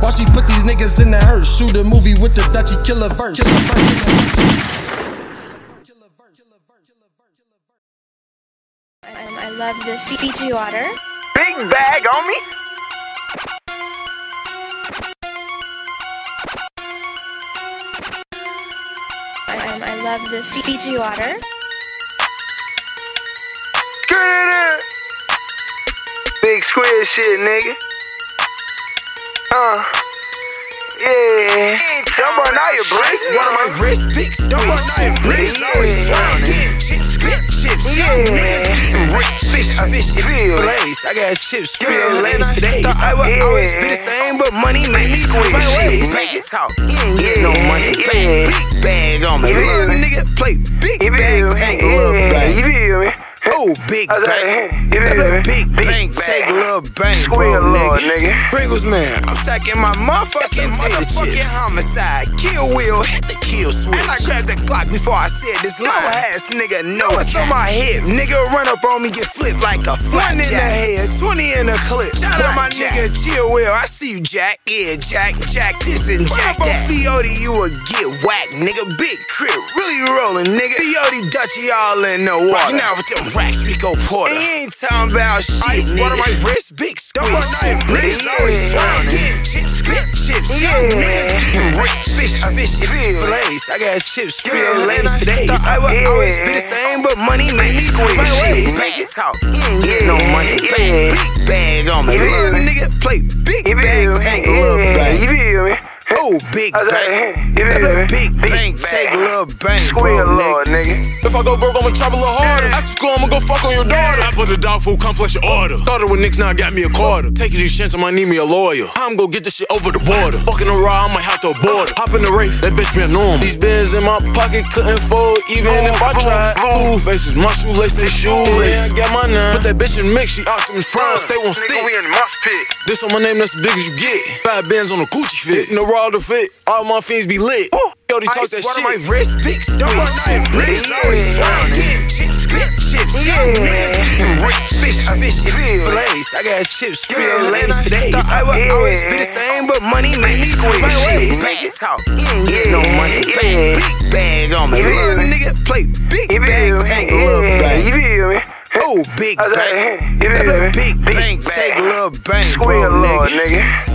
Watch me put these niggas in the hearse. Shoot a movie with the Dutchie killer verse. I love this Fiji water. Big bag on me. I love this Fiji water. Big square shit, nigga. Yeah. Don't burn out your bricks. One of my wrist picks. Don't burn out your bricks. Always trying to get chips, big chips. Fish, fillets. I got chips, fillets for days. I will always be the same, but money make me switch my ways. Back talk, you ain't get no money. Big bag on me. Little nigga play big bag, take a little bag. You feel me? Oh, big bang. Big bang, take a little bang, bro, nigga. Pringles, man, I'm stacking my motherfucking homicide. Kill wheel, hit the kill switch. And I grabbed the Glock before I said this line. Ass nigga, know it's on my hip. Nigga, run up on me, get flipped like a flap. 1 in the head, 20 in the clip. Shout out my nigga, chill wheel. I see you, Jack. Yeah, Jack this and Jack that. Run up on Fioti, you will get whacked, nigga. Big crib, really rolling, nigga. Fioti, Dutchie, all in the water. Now with them racks, Rico Porter. And he ain't talking about shit, ice, nigga. One of my wrists, big squeeze. Don't burn out your bricks. Always trying to get chips, big chips. Fish, fillets. I got chips, fillets for days. I will always be the same, but money make me switch my ways. Back talk, you ain't get no money. Big bag on me. Little nigga play big bag, take a little bag. You feel me? Oh, big bang. Big bang, take a little bang, Square Lord, nigga. If I go broke, I'ma chop a little harder. After school, I'ma go fuck on your daughter. I put the dog food, come plus your order. Started with Knicks, now I got me a quarter. Taking these chances, I might need me a lawyer. I'm gon' get this shit over the border. Fucking a raw, I might have to abort it. Hop in the Wraith, that bitch been normal. These bands in my pocket couldn't fold, even if I tried. Blue faces, my shoelace, they shoelace. I got my 9. Put that bitch in mix, she Optimus Prime. Stay won't stick. We in the mosh pit. This on my name, that's as big as you get. 5 bands on a Gucci fit. In the raw to fit, all my fiends be lit. Yo, they talk that shit. One of my wrist picks. Don't burn out your bricks. Always trying to get chips, big chips. Fish, fillets. I got chips, fillets for days. I will always be the same, but money make me switch my ways. Back talk, you ain't get no money. Big bag on me. Little nigga play big bag, take a little bag. You feel me? Oh, big bang. Big bang, take a little bang, Square bro, Lord, nigga.